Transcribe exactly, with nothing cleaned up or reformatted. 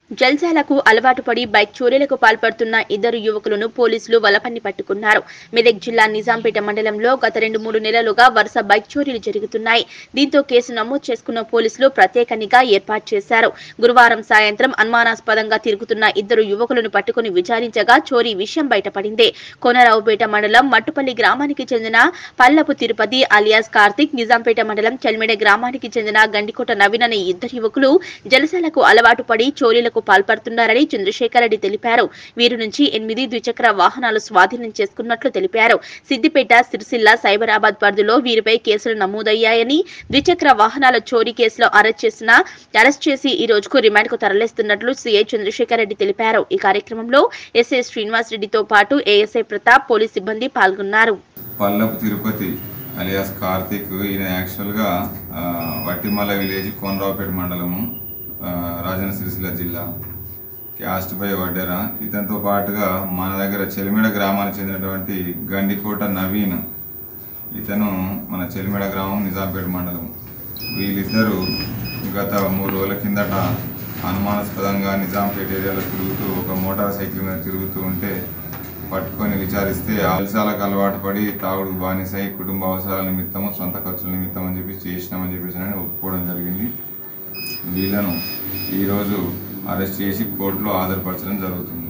జల్సాలకు అలవాటు పడి బైక్ చోరీలకు పాల్పడుతున్న ఇద్దరు యువకులను పోలీసులు వలపన్ని పట్టుకున్నారు. మెదక్ జిల్లా నిజాంపేట మండలంలో గత రెండు మూడు నెలలుగా వరుస బైక్ చోరీలు జరుగుతున్నాయి. దీంతో కేసు నమోదు చేసుకున్న పోలీసులు ప్రత్యేక నిఘా ఏర్పాటు చేశారు. గురువారం సాయంత్రం అనుమానాస్పదంగా తిరుగుతున్న ఇద్దరు యువకులను పట్టుకుని విచారించగా చోరీ విషయం బయటపడింది. కోనరావుపేట మండలం మట్టుపల్లి గ్రామానికి చెందిన పల్లపు తిరుపతి అలియాస్ కార్తిక్, నిజాంపేట మండలం చల్మెడ గ్రామానికి చెందిన గండికోట నవీన్ అనే ఇద్దరు యువకులు జలసాలకు అలవాటు పడి చోరీలకు పాల్పడుతున్నారని చంద్రశేఖర్ రెడ్డి తెలిపారు. వీరి నుంచి ఎనిమిది ద్విచక్ర వాహనాలు స్వాధీనం చేసుకున్నట్లు తెలిపారు. సిద్దిపేట, సిరిసిల్ల, సైబరాబాద్ పరిధిలో వీరిపై కేసులు నమోదయ్యాయని, ద్విచక్ర వాహనాల చోరీ కేసులో అరెస్ట్ చేసిన అరెస్ట్ చేసి ఈ రోజుకు రిమాండ్ కు తరలిస్తున్నట్లు సీఐ చంద్రశేఖర్ రెడ్డి తెలిపారు. ఈ కార్యక్రమంలో ఎస్ఐ శ్రీనివాస్ రెడ్డితో పాటు ఏఎస్ఐ ప్రతాప్, పోలీస్ సిబ్బంది పాల్గొన్నారు. పల్లపు తిరుపతి అలియాస్ కార్తిక్, ఈయన యాక్చువల్గా వట్టిమల్ల విలేజ్, కోనరావుపేట మండలము, రాజన్న సిరిసిల్ల జిల్లా, క్యాస్ట్ బై వడ్డెరా. ఇతనితో పాటుగా మన దగ్గర చెలిమెడ గ్రామానికి చెందినటువంటి గండికోట నవీన్, ఇతను మన చెలిమెడ గ్రామం, నిజాంపేట మండలం. వీళ్ళిద్దరూ గత మూడు రోజుల కిందట అనుమానాస్పదంగా నిజాంపేట ఏరియాలో తిరుగుతూ ఒక మోటార్ సైకిల్ మీద తిరుగుతూ ఉంటే పట్టుకొని విచారిస్తే జల్సాలకు అలవాటు పడి తాగుడుకు బానిసై కుటుంబ అవసరాల నిమిత్తము, సొంత ఖర్చుల నిమిత్తం అని చెప్పి చేసినామని చెప్పేసి అని ఒప్పుకోవడం జరిగింది. వీళ్ళను ఈరోజు అరెస్ట్ చేసి కోర్టులో హాజరుపరచడం జరుగుతుంది.